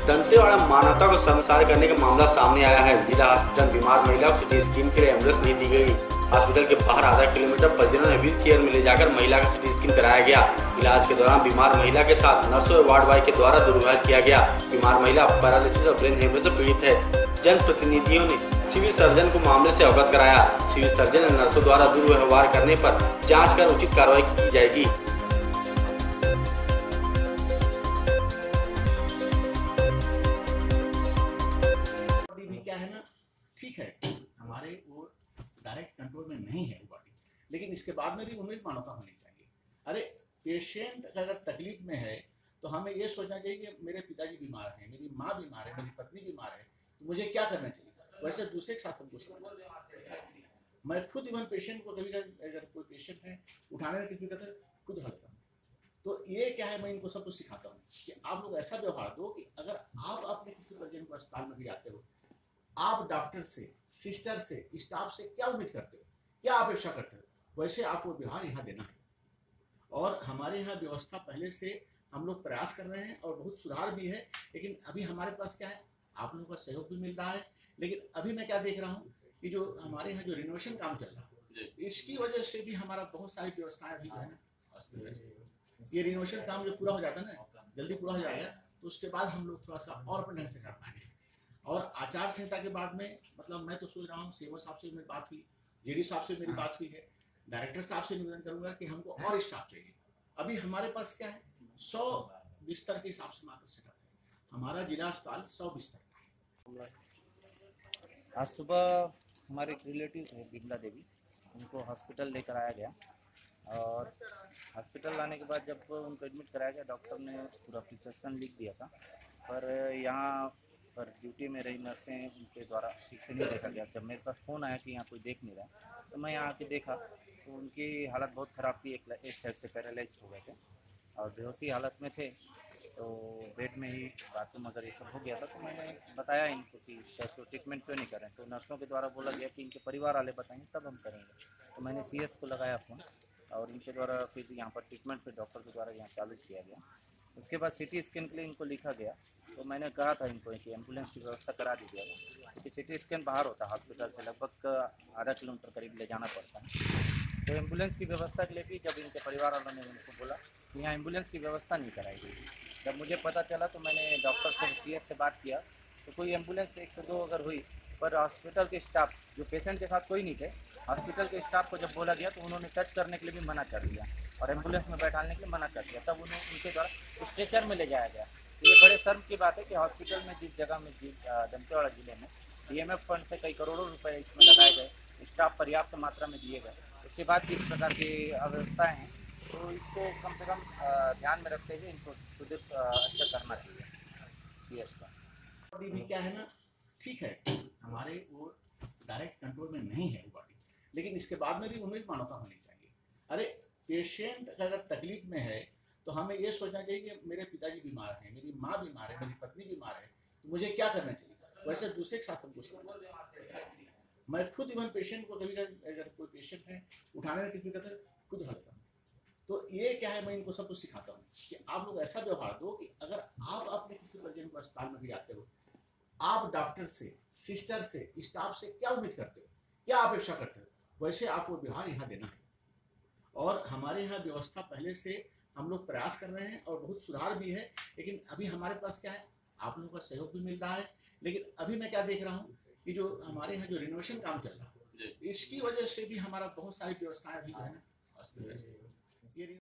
दंतेवाड़ा मानवता को शर्मसार करने का मामला सामने आया है। जिला हॉस्पिटल बीमार महिला को सिटी स्कैन के लिए एम्बुलेंस नहीं दी गई। हॉस्पिटल के बाहर आधा किलोमीटर परिजनों ने व्हील चेयर में ले जाकर महिला का सिटी स्कैन कराया गया। इलाज के दौरान बीमार महिला के साथ नर्सों और वार्ड बॉय के द्वारा दुर्व्यवहार किया गया। बीमार महिला पैरालिसिस और ब्रेन हेमरेज से पीड़ित है। जनप्रतिनिधियों ने सिविल सर्जन को मामले से अवगत कराया। सिविल सर्जन और नर्सों द्वारा दुर्व्यवहार करने पर जाँच कर उचित कार्रवाई की जाएगी। क्या है ना, ठीक है, हमारे वो डायरेक्ट कंट्रोल में नहीं है बॉडी, लेकिन इसके बाद में भी उम्मीद मानवता होनी चाहिए। अरे पेशेंट अगर तकलीफ में है तो हमें ये सोचना चाहिए कि मेरे पिताजी बीमार हैं, मेरी माँ बीमार है, मेरी पत्नी बीमार है, तो मुझे क्या करना चाहिए। वैसे दूसरे के साथ हम कुछ मैं खुद इवन पेशेंट को कभी अगर कोई पेशेंट है उठाने में किसी कहता है खुद हल्का। तो ये क्या है, मैं इनको सब कुछ सिखाता हूँ कि आप लोग ऐसा व्यवहार दो कि अगर आप अपने किसी परिजन को अस्पताल में भी जाते हो, आप डॉक्टर से, सिस्टर से, स्टाफ से क्या उम्मीद करते हो, क्या अपेक्षा करते हो, वैसे आपको व्यवहार यहाँ देना है। और हमारे यहाँ व्यवस्था पहले से हम लोग प्रयास कर रहे हैं और बहुत सुधार भी है, लेकिन अभी हमारे पास क्या है, आप लोगों का सहयोग भी मिल रहा है। लेकिन अभी मैं क्या देख रहा हूँ कि जो हमारे यहाँ जो रिनोवेशन काम चल रहा है, इसकी वजह से भी हमारा बहुत सारी व्यवस्थाएं अभी जो है ना, ये रिनोवेशन काम जो पूरा हो जाता है ना, जल्दी पूरा हो जाएगा, तो उसके बाद हम लोग थोड़ा सा और अपने ढंग से कर पाएंगे। और आचार संहिता के बाद में मतलब मैं तो सोच रहा हूँ, सीएमओ साहब से मेरी बात हुई, जेडी साहब से मेरी बात हुई है, डायरेक्टर साहब से निवेदन करूंगा कि हमको और स्टाफ चाहिए। अभी हमारे पास क्या है, 100 बिस्तर के हिसाब से मार्केट सेटअप है। हमारा जिला अस्पताल 100 बिस्तर का है। आज सुबह हमारे एक रिलेटिव थे बिमला देवी, उनको हॉस्पिटल लेकर आया गया और हॉस्पिटल लाने के बाद जब उनको एडमिट कराया गया, डॉक्टर ने पूरा प्रिस्क्रिप्शन लिख दिया था, पर यहाँ पर ड्यूटी में रही नर्सें उनके द्वारा ठीक से नहीं देखा गया। जब मेरे पास फ़ोन आया कि यहाँ कोई देख नहीं रहा, तो मैं यहाँ आके देखा तो उनकी हालत बहुत ख़राब थी। एक साइड से पैरालाइज हो गए थे और बेहोशी हालत में थे, तो बेड में ही बाथरूम अगर ये सब हो गया था। तो मैंने बताया इनको कि तो ट्रीटमेंट क्यों नहीं करें, तो नर्सों के द्वारा बोला गया कि इनके परिवार वाले बताएंगे तब हम करेंगे। तो मैंने सीएस को लगाया फ़ोन और इनके द्वारा फिर यहाँ पर ट्रीटमेंट फिर डॉक्टर के द्वारा यहाँ चालू किया गया। उसके बाद सिटी स्कैन के लिए इनको लिखा गया, तो मैंने कहा था इनको कि एम्बुलेंस की व्यवस्था करा दीजिएगा, क्योंकि सिटी स्कैन बाहर होता है, हॉस्पिटल से लगभग आधा किलोमीटर करीब ले जाना पड़ता है। तो एम्बुलेंस की व्यवस्था के लिए भी जब इनके परिवार वालों ने उनको बोला कि यहाँ एम्बुलेंस की व्यवस्था नहीं कराई गई, जब मुझे पता चला तो मैंने डॉक्टर से, सीएस से बात किया, तो कोई एम्बुलेंस 1 से 2 अगर हुई, पर हॉस्पिटल के स्टाफ जो पेशेंट के साथ कोई नहीं थे, हॉस्पिटल के स्टाफ को जब बोला गया तो उन्होंने टच करने के लिए भी मना कर दिया और एम्बुलेंस में बैठाने के लिए मना कर दिया। तब उनके द्वारा स्ट्रेचर में ले जाया गया। तो ये बड़े शर्म की बात है कि हॉस्पिटल में जिस जगह में दंतेवाड़ा जिले में डीएमएफ फंड से कई करोड़ों रुपए इसमें लगाए गए, स्टाफ पर्याप्त मात्रा में दिए गए, उसके बाद भी इस प्रकार की अव्यवस्थाएँ हैं, तो इसको कम से कम ध्यान में रखते हुए इनको सुदृढ़ अच्छा करना चाहिए सीएस का। बॉडी भी क्या है ना, ठीक है, हमारे वो डायरेक्ट कंट्रोल में नहीं है बॉडी, लेकिन इसके बाद में भी उम्मीद मानवता होनी चाहिए। अरे पेशेंट अगर तकलीफ में है तो हमें ये सोचना चाहिए कि मेरे पिताजी बीमार हैं, मेरी माँ बीमार है, मेरी पत्नी बीमार है, तो मुझे क्या करना चाहिए। वैसे दूसरे के साथ हम कुछ मैं खुद इवन पेशेंट को कभी अगर कोई पेशेंट है उठाने में किसी कहता है खुद हल्का। तो ये क्या है, मैं इनको सब कुछ सिखाता हूँ कि आप लोग ऐसा व्यवहार दो कि अगर आप अपने किसी परिजन को अस्पताल में भी जाते हो, आप डॉक्टर से, सिस्टर से, स्टाफ से क्या उम्मीद करते हो, क्या अपेक्षा करते हो, वैसे आपको व्यवहार यहाँ देना है। और हमारे यहाँ व्यवस्था पहले से हम लोग प्रयास कर रहे हैं और बहुत सुधार भी है, लेकिन अभी हमारे पास क्या है, आप लोगों का सहयोग भी मिल रहा है। लेकिन अभी मैं क्या देख रहा हूँ कि जो हमारे यहाँ जो रिनोवेशन काम चल रहा है, इसकी वजह से भी हमारा बहुत सारी व्यवस्थाएं अभी जो है ना, ये